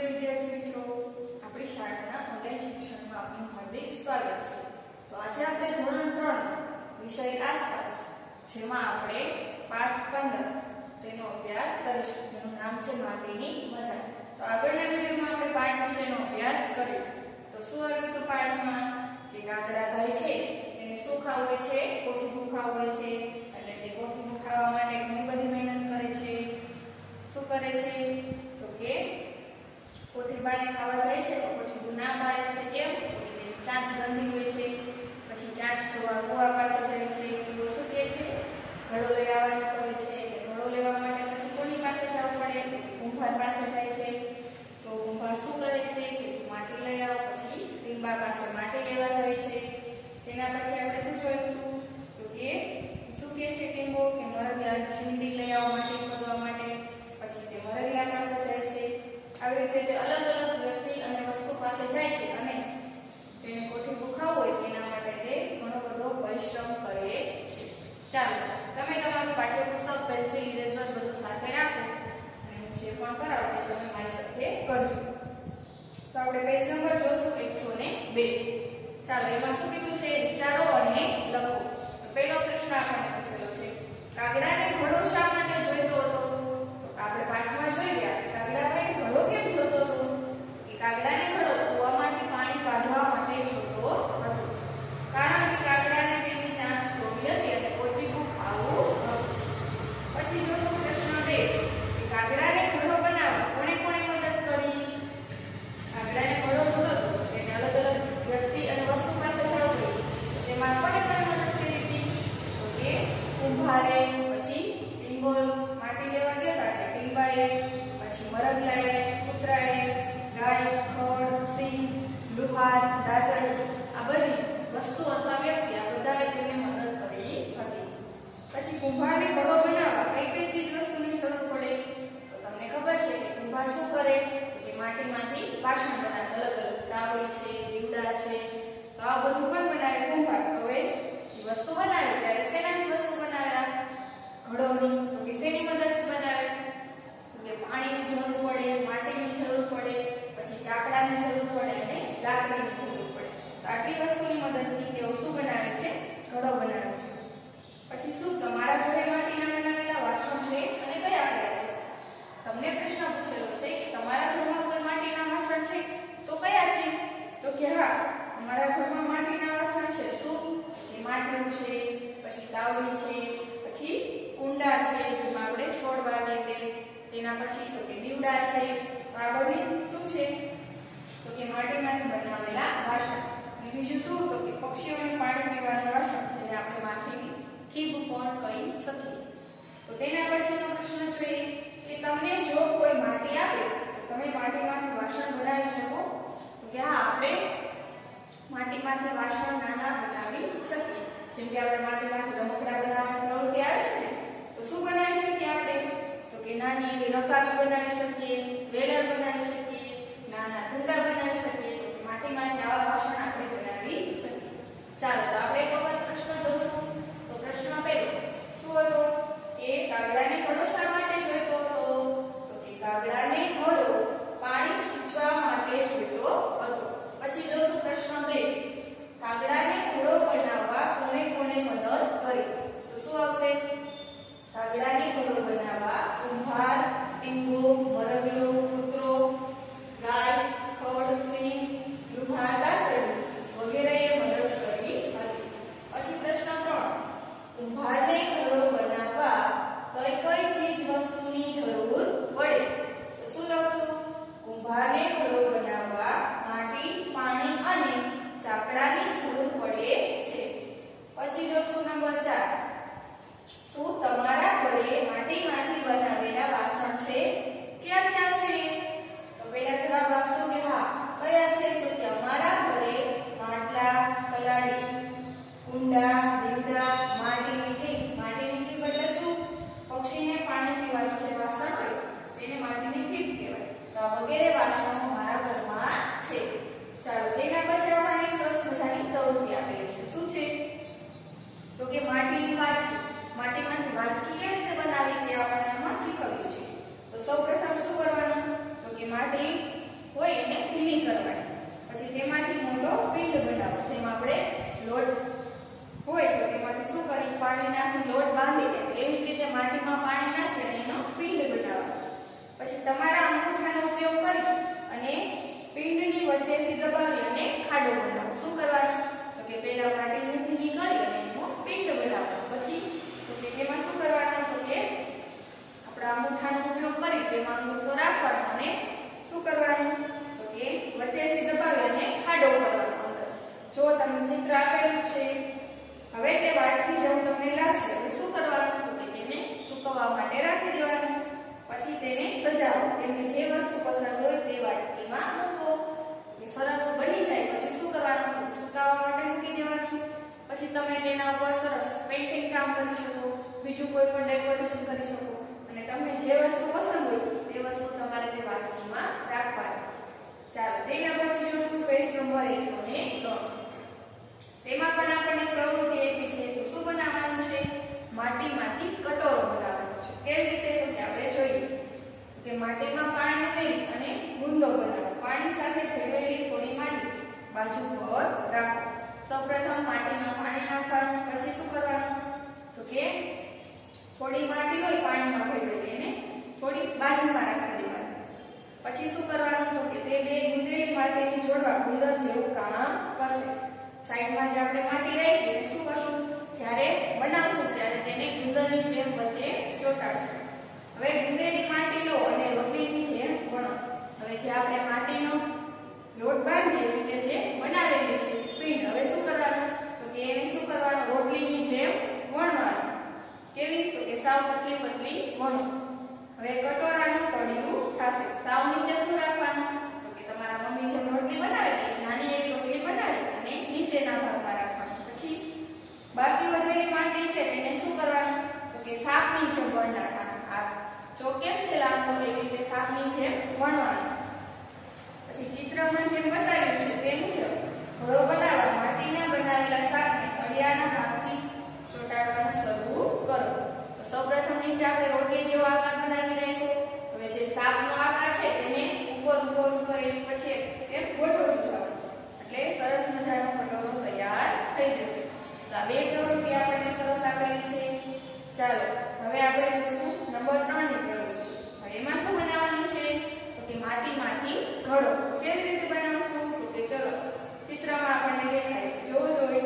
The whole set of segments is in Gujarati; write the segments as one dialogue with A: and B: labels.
A: નમસ્તે વિદ્યાર્થી મિત્રો, આપણી શાળાના ઓનલાઈન શિક્ષણમાં આપનું હાર્દિક સ્વાગત છે। તો આજે આપણે ધોરણ 3 વિષય આસપાસ, જેમાં આપણે પાઠ 15 તેનો અભ્યાસ કરીશું, જેનું નામ છે માટીની મજા। તો આગળના વિડિયોમાં આપણે પાઠ વિશેનો અભ્યાસ કર્યો। તો શું આવ્યું તો પાઠમાં કે કાગડાભાઈ છે એને શું ખાવું હોય છે? કોઠી ખાવું હોય છે, એટલે તે કોઠી ખાવા માટે ઘણી બધી મહેનત કરે છે। શું કરે છે તો કે કોઠી બાને ખાવા જાય છે તો કોઠી ના પાડે છે। કેમ? તેની ચાંચ બંધી હોય છે। પછી ચાંચ જોવા કુવા પાસે જાય છે, તો શું કહે છે? ઘડો લઈ આવવાનું કહે છે। ઘડો લેવા માટે પછી કોની પાસે જવું પડે? તો કુંભાર પાસે જાય છે। તો કુંભાર શું કરે છે કે માટી લઈ આવો, પછી ટીંબા પાસે માટી લેવા જાય છે। તેના પછી આપણે શું જોયું હતું તો કે શું કહે છે ટીંબો કે મરગલા છીંડી લઈ આવો માટી ખોદવા માટે। પછી તે મરગલા પાસે જાય છે। આવી રીતે તે અલગ અલગ વ્યક્તિ અને વસ્તુ પાસે જાય છે અને તેને કોઠી ભૂખાવ હોય તેના માટે તે ઘણો બધો પરિશ્રમ કરે છે। ચાલો તમે તમારું પાઠ્યપુસ્તક, પેન્સિલ, ઇરેઝર બધું સાથે રાખો અને હું જે પણ કરાવું તે તમે મારી સાથે કરજો। તો આપણે પેજ નંબર જોશું 102। ચાલો એમાં શું કીધું છે? વિચારો અને લખો। તો પહેલો પ્રશ્ન આપણને પૂછેલો છે, કાગડાને ઘડો શા માટે જોઈતો હતો? આપણે પાઠમાં જોઈ ગયા કાગડાભાઈ ઘડો કેમ જોતો હતો? કે કાગડાને ઘડો કૂવામાંથી પાણી કાઢવા માટે જોતો હતો, કારણ કે કાગડાને તેની ચાંચ જોવી હતી અને કોઠી ખાવું હતું। પછી જોશું પ્રશ્ન 2 કે કાગડાને ઘડો બનાવવા કોણે કોણે મદદ કરી? કાગડાને ઘડો જોતો હતો, તેને અલગ અલગ વ્યક્તિ અને વસ્તુ પાસે જવું હતું, તેમાં કોણે કોણે મદદ કરી હતી? તો કે કુંભારે, પછી ટીંબો માટી લેવા ગયો હતા એટલે ટીંબાએ, પછી મરગલાએ, કૂતરાએ, ગાય, ખડ, સિંહ, લુહાર, દાતર, આ બધી વસ્તુ અથવા વ્યક્તિ આ બધાએ તેમને મદદ કરી હતી। પછી કુંભારને ઘડો બનાવવા કઈ કઈ ચીજ વસ્તુની જરૂર પડે? તો તમને ખબર છે કે કુંભાર શું કરે કે માટીમાંથી વાસણ બનાવે, અલગ અલગ તાવડી છે, દીવડા છે, તો આ બધું પણ બનાવે કુંભાર। તો એ વસ્તુ બનાવે ત્યારે શેનાની વસ્તુ બનાવે? ઘડોની। તો કે શેની મદદથી બનાવે? કે પાણીની જરૂર પડે, માટીની જરૂર પડે, પછી ચાકડાની જરૂર પડે અને લાકડીની જરૂર પડે। તો આટલી વસ્તુની મદદથી તેઓ શું બનાવે છે? ઘડો બનાવે છે। પછી શું તમારા ઘરે માટીના બનાવેલા વાસણ છે અને કયા કયા છે? તમને પ્રશ્ન પૂછેલો છે કે તમારા ઘરમાં કોઈ માટીના વાસણ છે તો કયા છે? તો કે હા, અમારા ઘરમાં માટીના વાસણ છે। શું? કે માટલું છે, પછી તાવડી છે, પછી કુંડા છે જેમાં આપણે છોડ વાવીએ તે, તેના પછી તો કે દીવડા છે। આ બધી શું છે તો કે માટીમાંથી બનાવેલા વાસણ। અને બીજું શું તો કે પક્ષીઓને પાણી પીવાનું વાસણ, જેને આપણે માટીની ખીબ પણ કહી શકીએ। તો તેના પછીનો પ્રશ્ન જોઈએ કે તમને જો કોઈ માટી આપે તો તમે માટીમાંથી વાસણ બનાવી શકો? તો કે હા, આપણે માટીમાંથી વાસણ નાના બનાવી શકીએ। જેમ કે આપણે માટીમાંથી રમકડા બનાવવાની પ્રવૃત્તિ આવે છે ને, તો શું બનાવી શકીએ આપણે? તો કે નાની એવી રકાબી બનાવી શકીએ, વેલણ બનાવી શકીએ, નાના કુંડા બનાવી શકીએ। તો માટીમાંથી આવા વાસણ આપણે બનાવી શકીએ। ચાલો તો આપણે એક વખત પ્રશ્ન જોશું। તો પ્રશ્ન પહેલો શું હતો કે કાગડાને ઘડો શા માટે જોઈતો હતો? તો કે કાગડાને ઘડો પાણી સિંચવા માટે જોઈતો હતો। પછી જોશું પ્રશ્ન 2, કાગડાને ઘડો બનાવવા કોણે કોણે મદદ કરી? તો શું આવશે? કાગડાને ઘડો બનાવવા કુંભાર, ટીંબો, મરગલો, કૂતરો, ગાય, ખડ, સિંહ, લુહાર, દાતર વગેરેએ મદદ કરી હતી। પછી પ્રશ્ન 3, કુંભારને ઘડો બનાવવા કઈ કઈ ચીજ વસ્તુની જરૂર પડે? તો શું લખશું? કુંભારને ઘડો બનાવવા માટી, પાણી અને ચાકડાની જરૂર પડે છે। પછી જોશું નંબર 4, શું તમારા ઘરે માટીમાંથી બનાવેલા વાસણ છે? ક્યાં ક્યાં છે? તો પહેલા જવાબ આપશો કે હા, કયા છે? તો કે અમારા ઘરે માટલા, કલાડી, કુંડા, દીવડા, માટીની ઠીક। માટીની ઠીક એટલે શું? પક્ષીને પાણી પીવાનું જે વાસણ હોય તેને માટીની ઠીક કહેવાય। તો આ વગેરે વાસણો મારા ઘરમાં છે। ચાલો તેના પછી આપણને સરસ મજાની પ્રવૃત્તિ આપેલી છે। શું છે તો કે માટીની વાટકી। માટીમાંથી વાટકી કેવી રીતે બનાવી તે આપણને આમાં શીખવ્યું છે। તો સૌપ્રથમ શું કરવાનું તો કે માટી તેમાં અંગૂઠો રાખવાનો અને શું કરવાનું તો કે વચ્ચેથી દબાવી અને ખાડો કરવાનો અંદર. જો તમે ચિત્ર આપેલું છે, હવે તે વાટકી જેવું તમને લાગશે. હવે શું કરવાનું તો કે તેને સૂકવવા માટે રાખી દેવાનું. પછી તેને સજાવો. તમને જે વસ્તુ પસંદ હોય તે વાટકીમાં મૂકો. એ સરસ બની જાય પછી શું કરવાનું સુકાવવા માટે મૂકી દેવાનું. પછી તમે તેના ઉપર સરસ પેઇન્ટિંગ કામ કરી શકો, બીજું કોઈ પણ ડેકોરેશન કરી શકો અને તમને જે વસ્તુ પસંદ હોય તે વસ્તુ તમારે તે વાટકીમાં રાખવાની. ચાલો તેના પછી જોશું પેજ નંબર 103. તેમાં પણ આપણને પ્રવૃત્તિ આપી છે. તો શું બનાવવાનું છે? માટીમાંથી કટોરો બનાવવાનો છે. કેવી રીતે તો આપણે જોઈએ કે માટીમાં પાણી ઉમેરી અને ગુંદો બનાવો. પાણી સાથે ભેળવેલી થોડી માટી બાજુ પર રાખો. સૌપ્રથમ માટીમાં પાણી નાખવાનું. પછી શું કરવાનું તો કે થોડી માટી હોય પાણીમાં ભેળવેલી એને થોડી બાજુમાં રાખી દેવાની. પછી શું કરવાનું તો કે તે બે ગુંદેલી માટીને જોડવા ગુંદર જેવું કામ કરશે. સાઈડમાં જે આપણે માટી રાખી એને શું કરશું જ્યારે બનાવશું ત્યારે તેને ગુંદરની જેમ વચ્ચે ચોંટાડશું. હવે ગુંદેલી માટી લો અને રોટલીની જેમ વણો. હવે જે આપણે માટીનો લોટ બાંધીએ એટલે જે બનાવેલી છે પિંડ, હવે શું કરવાનું તો કે એને શું કરવાનું રોટલીની જેમ વણવાનું. કેવી તો કે સાવ પતલી પતલી વણો. હવે કટોરાનું તળિયું થશે. સાવ નીચે શું રાખવાનું તો કે તમારા મમ્મી જેમ રોટલી બનાવે નાની એવી રોટલી બનાવી અને નીચેના ભાગમાં રાખવાનું. પછી બાકી વધેલી માટી છે તેને શું કરવાનું તો કે સાપની જેમ વણ નાખવાનું. આ ચોક કેમ છે લાંબો એવી રીતે સાપની જેમ વણવાનું. પછી ચિત્રમાં જેમ બતાવ્યું છે તે મુજબ ઘરો બનાવવા માટીના બનાવેલા સાપને તળિયાના ભાગથી ચોંટાડવાનું શરૂ કરો. તો સૌપ્રથમ નીચે આપણે રોટલી જેવો આકાર બનાવી રાખ્યો. હવે જે સાપનો આકાર છે તેને ઉપર એની પછી એમ ગોઠવવું જવાનું. એટલે સરસ મજાનો કટોરો તૈયાર થઈ જશે. તો આ બે પ્રવૃત્તિ આપણને સરસ આપેલી છે. ચાલો હવે આપણે જોશું નંબર 3 ની પ્રવૃત્તિ. હવે એમાં શું બનાવવાનું છે તો કે માટીમાંથી ઘડો. કેવી રીતે બનાવશું તો કે ચલો ચિત્રમાં આપણને દેખાય છે. જોવો જોઈએ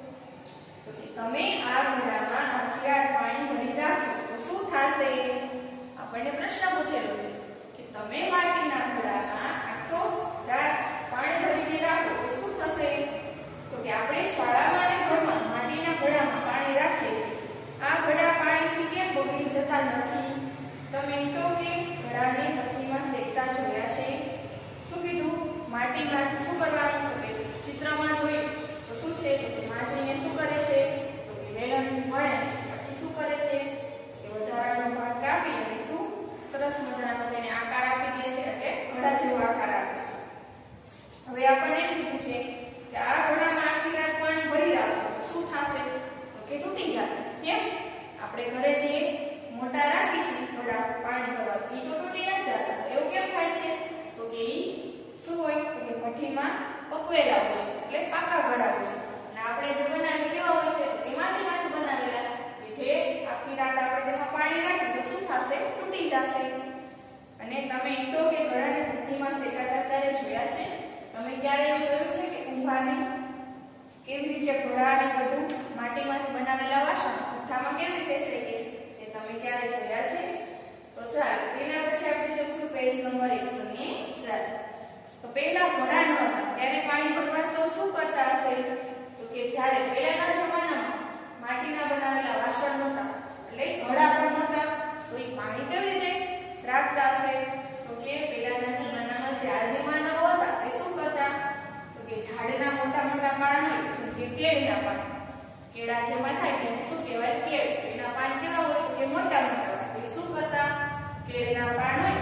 A: તો કે તમે આ ઘડામાં આખી રાત પાણી ભરી રાખશો તો શું થશે? આપણને પ્રશ્ન પૂછેલો છે કે તમે માટીના ઘડામાં આખો રાત પાણી ભરીને રાખો તો શું થશે? તો કે આપણે શાળામાં અને ઘરમાં માટીના ઘડામાં પાણી રાખીએ છીએ. આ ઘડા પાણીથી કેમ બગડી જતા નથી? તમે તો કે ઘડાને ભઠ્ઠીમાં શેકતા જોયા છે. શું કીધું? માટીમાંથી શું કરવાનું તો કે ચિત્રમાં જોયું તો શું છે તો માટીને શું કરે છે તો કે વેલણથી વણે છે. પછી શું કરે છે કે વધારાનો ભાગ કાપી અને શું સરસ મજાનો તેને આકાર આપી દે છે એટલે ઘડા જેવો આકાર આપે છે. હવે આપણને એમ કીધું છે કે આ ઘડામાં આખી રાત પાણી ભરી રાખશો તો શું થશે તો કે તૂટી જશે. કેમ? આપણે ઘરે જે મોટા રાખી છે ઘડા પાણી ભરવા એ તો તૂટી ન જતા. તો એવું કેમ થાય છે તો કે ઈ શું હોય તો કે ભઠ્ઠીમાં પકવેલા હોય છે એટલે પાકા ઘડા હોય છે. અને આપણે જે બનાવી કેવા હોય છે તો કે માટીમાંથી બનાવેલા કે જે આખી રાત આપણે તેમાં પાણી રાખીએ તો શું થશે તૂટી જશે. અને તમે તો કે ઘડાને ભઠ્ઠીમાં શેકાતા ત્યારે જોયા છે? તમે ક્યારે એવું જોયું છે કે કુંભારની કેવી રીતે ઘડાને બધું માટીમાંથી બનાવેલા વાસણ ભઠ્ઠામાં કેવી રીતે શેકે તે તમે ક્યારે જોયા છે? તો ચાલો તેના પછી આપણે જોશું પેજ નંબર 104. તો પહેલા ઘડા ન હતા ત્યારે પાણી ભરવા સૌ શું કરતા હશે તો કે જ્યારે પહેલાના જમાનામાં માટીના બનાવેલા વાસણ નહોતા એટલે ઘડા પણ નહોતા તો એ પાણી કેવી રીતે રાખતા હશે તો કે પહેલાના જમાનામાં જે આદિમાનવો હતા તે શું કરતા તો કે ઝાડના મોટા મોટા પાન હોય જેમ કે કેળના પાન, કેળા જેમાં થાય તેને શું કહેવાય કેળ. એના પાન કેવા હોય તો કે મોટા મોટા હોય. એ શું કરતા કેળના પાન હોય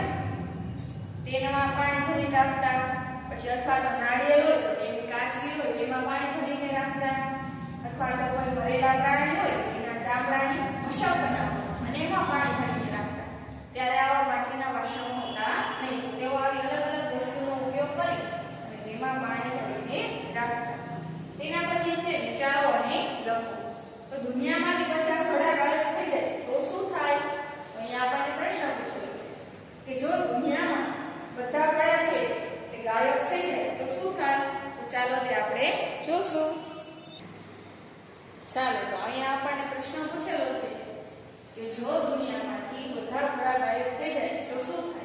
A: તેમાં પાણી ભરી રાખતા. પછી અથવા તો નાળિયેર હોય તો તેની કાચલી હોય તેમાં પાણી ભરીને રાખતા. અથવા તો કોઈ ભરેલા પ્રાણી હોય એના ચામડાની મશાક બનાવતા અને એમાં પાણી ભરીને રાખતા. ત્યારે આવા માટીના વાસણો હતા નહીં. તેઓ આવી અલગ અલગ વસ્તુનો ઉપયોગ કરી અને તેમાં પાણી ભરીને રાખતા. તેના પછી છે વિચારો અને લખો. તો દુનિયામાંથી બધા ઘડા ગાયબ થઈ જાય તો શું થાય? તો અહીંયા આપણને પ્રશ્ન પૂછેલો છે કે જો દુનિયામાં બધા ઘડા છે તે ગાયબ થઈ જાય તો શું થાય? તો ચાલો તે આપણે જોશું. ચાલો તો અહીંયા આપણને પ્રશ્ન પૂછેલો છે કે જો દુનિયામાંથી બધા ઘડા ગાયબ થઈ જાય તો શું થાય?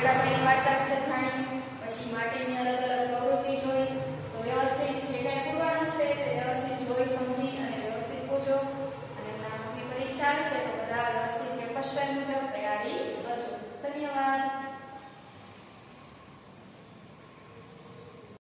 A: દીકરાભાઈની વાર્તા વિશે જાણ્યું, પછી માટીની અલગ અલગ પ્રવૃત્તિ જોઈ. તો વ્યવસ્થિત જે કંઈ પૂરવાનું છે તે વ્યવસ્થિત જોઈ સમજી અને વ્યવસ્થિત પૂછો. અને એમનામાંથી પરીક્ષા આવશે તો બધા વ્યવસ્થિત પેપર સ્ટાઇલ મુજબ તૈયારી કરજો. ધન્યવાદ.